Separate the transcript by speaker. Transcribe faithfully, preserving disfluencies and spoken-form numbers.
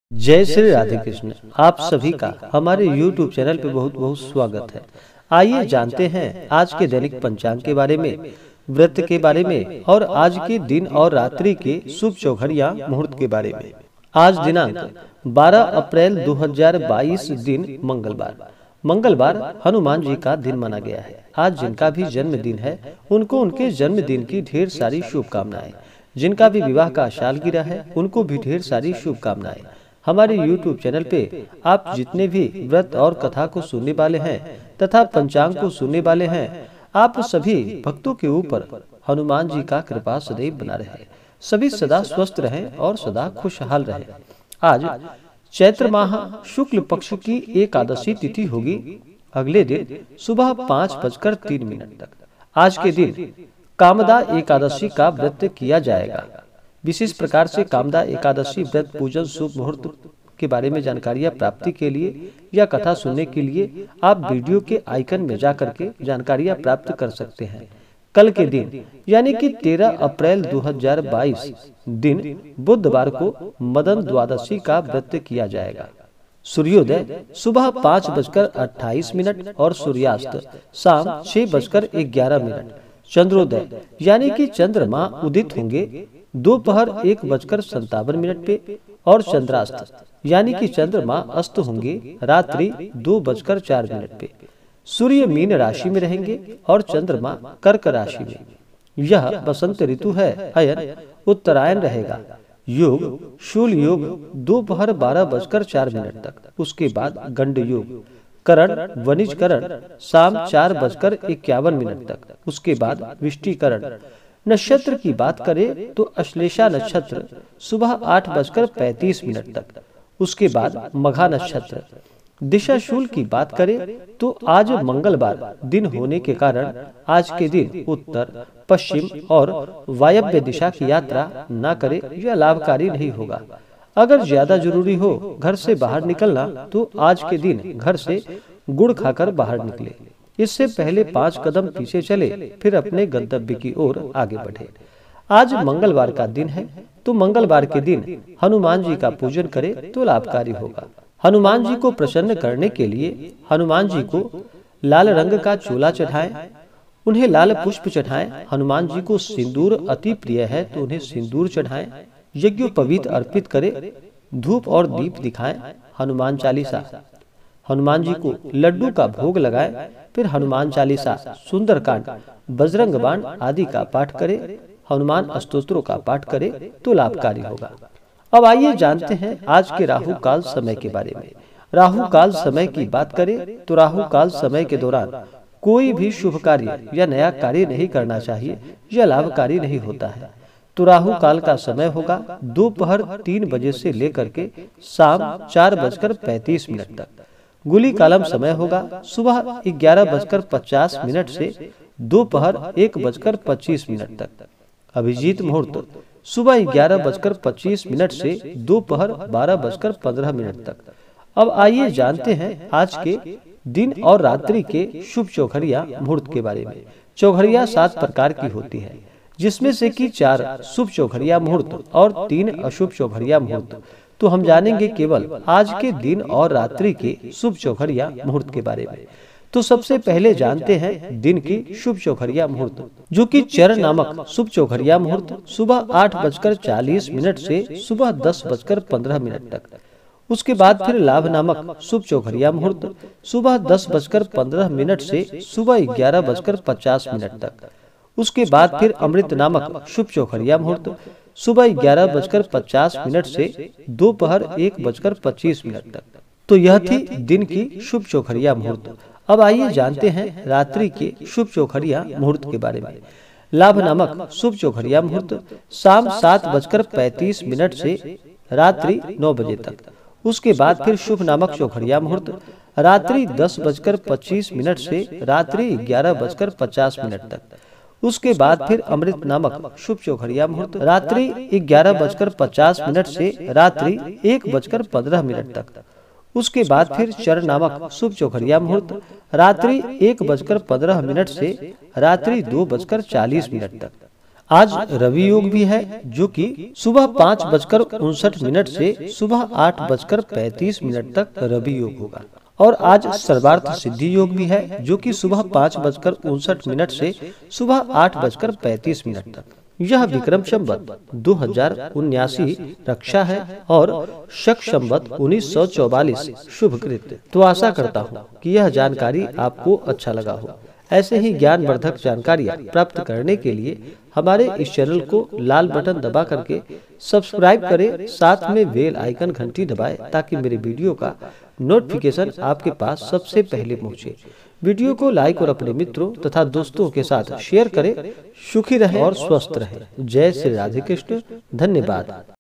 Speaker 1: जय श्री राधे कृष्ण। आप सभी का हमारे YouTube चैनल पे बहुत बहुत स्वागत है। आइए जानते हैं आज के दैनिक पंचांग के बारे में, व्रत के बारे में और आज के दिन और रात्रि के शुभ चौघड़िया मुहूर्त के बारे में। आज दिनांक बारह अप्रैल दो हज़ार बाईस, दिन मंगलवार। मंगलवार हनुमान जी का दिन माना गया है। आज जिनका भी जन्मदिन है उनको उनके जन्मदिन की ढेर सारी शुभकामनाएं। जिनका भी विवाह का सालगिरह है उनको भी ढेर सारी शुभकामनाएं। हमारे YouTube चैनल पे आप जितने भी व्रत और कथा को सुनने वाले हैं तथा पंचांग को सुनने वाले हैं, आप सभी भक्तों के ऊपर हनुमान जी का कृपा सदैव बना रहे, सभी सदा स्वस्थ रहें और सदा खुशहाल रहें। आज चैत्र माह शुक्ल पक्ष की एकादशी तिथि होगी। अगले दिन सुबह पाँच बजकर तीन मिनट तक आज के दिन कामदा एकादशी का व्रत किया जाएगा। विशेष प्रकार से कामदा एकादशी व्रत पूजन शुभ मुहूर्त के बारे में जानकारियां प्राप्ति के लिए या कथा सुनने के लिए आप वीडियो के आइकन में जाकर के जानकारियां प्राप्त कर सकते हैं। कल के दिन यानी कि तेरह अप्रैल दो हज़ार बाईस दिन बुधवार को मदन द्वादशी का व्रत किया जाएगा। सूर्योदय सुबह पाँच बजकर अट्ठाईस मिनट और सूर्यास्त शाम छह बजकर ग्यारह मिनट। चंद्रोदय यानी कि चंद्रमा उदित होंगे दोपहर एक बजकर संतावन मिनट पे और चंद्रास्त यानी कि चंद्रमा अस्त होंगे रात्रि दो बजकर चार मिनट पे। सूर्य मीन राशि में रहेंगे और चंद्रमा कर्क राशि में। यह बसंत ऋतु है। अयन उत्तरायण रहेगा। योग शूल योग दोपहर बारह बजकर चार मिनट तक। उसके बाद गंड योग करण वनिज करण शाम चार बजकर इक्यावन मिनट तक। उसके बाद विष्टिकरण। नक्षत्र की बात करें तो अश्लेषा नक्षत्र सुबह आठ बजकर पैंतीस मिनट तक। उसके बाद मघा नक्षत्र। दिशा शूल की बात करें तो आज मंगलवार दिन होने के कारण आज के दिन उत्तर पश्चिम और वायव्य दिशा की यात्रा न करें, यह लाभकारी नहीं होगा। अगर ज्यादा जरूरी हो घर से बाहर निकलना तो आज के दिन घर से गुड़ खाकर बाहर निकले। इससे पहले पांच कदम पीछे चले फिर अपने गंतव्य की ओर आगे बढ़े। आज मंगलवार का दिन है तो मंगलवार के दिन हनुमान जी का पूजन करें तो लाभकारी होगा। हनुमान जी को प्रसन्न करने के लिए हनुमान जी को लाल रंग का चोला चढ़ाएं, उन्हें लाल पुष्प चढ़ाएं। हनुमान जी को सिंदूर अति प्रिय है तो उन्हें सिंदूर चढ़ाएं। यज्ञोपवीत अर्पित करें, धूप और दीप दिखाएं। हनुमान चालीसा। हनुमान जी को लड्डू का भोग लगाएं, फिर हनुमान चालीसा, सुंदरकांड, बजरंग बाण आदि का पाठ करें। हनुमान स्तोत्रों का पाठ करें तो लाभकारी होगा। अब आइए जानते हैं आज के राहु काल समय के बारे में। राहु काल समय की बात करें तो राहु काल समय के दौरान कोई भी शुभ कार्य या नया कार्य नहीं करना चाहिए, यह लाभकारी नहीं होता है। तो राहु काल का समय होगा दोपहर तीन बजे से लेकर के शाम चार बजकर पैंतीस मिनट तक। गुली कालम समय होगा सुबह ग्यारह बजकर पचास मिनट से दोपहर एक बजकर पच्चीस मिनट तक। अभिजीत मुहूर्त सुबह ग्यारह बजकर पच्चीस मिनट से दोपहर बारह बजकर पंद्रह मिनट तक। अब आइए जानते हैं आज के दिन और रात्रि के शुभ चौघड़िया मुहूर्त के बारे में। चौघड़िया सात प्रकार की होती है, जिसमें से कि चार शुभ चौघड़िया मुहूर्त और तीन अशुभ चौघड़िया मुहूर्त। तो हम जानेंगे केवल आज के दिन और रात्रि के शुभ चौघड़िया मुहूर्त के बारे में। तो सबसे पहले जानते हैं दिन की शुभ चौघड़िया मुहूर्त, जो कि चर नामक शुभ चौघड़िया मुहूर्त सुबह आठ बजकर चालीस मिनट से सुबह दस बजकर पंद्रह मिनट तक। उसके बाद फिर लाभ नामक शुभ चौघड़िया मुहूर्त सुबह दस बजकर पंद्रह मिनट से सुबह ग्यारह बजकर पचास मिनट तक। उसके बाद फिर अमृत नामक शुभ चौघड़िया मुहूर्त सुबह ग्यारह बजकर पचास मिनट से दोपहर एक बजकर पच्चीस मिनट तक। तो यह थी दिन की शुभ चौघड़िया मुहूर्त। अब आइए जानते हैं रात्रि के शुभ चौघड़िया मुहूर्त के बारे में। लाभ नामक शुभ चौघड़िया मुहूर्त शाम सात बजकर पैंतीस मिनट से रात्रि नौ बजे तक। उसके बाद फिर शुभ नामक चौघड़िया मुहूर्त रात्रि दस बजकर पच्चीस मिनट से रात्रि ग्यारह बजकर पचास मिनट तक। उसके बाद फिर अमृत नामक शुभ चौघड़िया मुहूर्त रात्रि ग्यारह बजकर पचास मिनट से रात्रि एक बजकर पंद्रह मिनट तक। उसके बाद फिर चर नामक शुभ चौघड़िया मुहूर्त रात्रि एक बजकर पंद्रह मिनट से रात्रि दो बजकर चालीस मिनट तक। आज रवि योग भी है, जो कि सुबह पाँच बजकर उनसठ मिनट से सुबह आठ बजकर पैंतीस मिनट तक रवि योग होगा। और आज सर्वार्थ सिद्धि योग भी है, जो कि सुबह पाँच बजकर उनसठ मिनट से सुबह आठ बजकर पैंतीस मिनट तक। यह विक्रम संवत दो हजार उन्यासी रक्षा है और शक संवत उन्नीस सौ चौवालीस शुभ कृत। तो आशा करता हूँ कि यह जानकारी आपको अच्छा लगा हो। ऐसे ही ज्ञानवर्धक जानकारियाँ प्राप्त करने के लिए हमारे इस चैनल को लाल बटन दबा करके सब्सक्राइब करें, साथ में बेल आइकन घंटी दबाएं, ताकि मेरे वीडियो का नोटिफिकेशन आपके पास सबसे पहले पहुंचे। वीडियो को लाइक और अपने मित्रों तथा दोस्तों के साथ शेयर करें। सुखी रहें और स्वस्थ रहें। जय श्री राधे कृष्ण। धन्यवाद।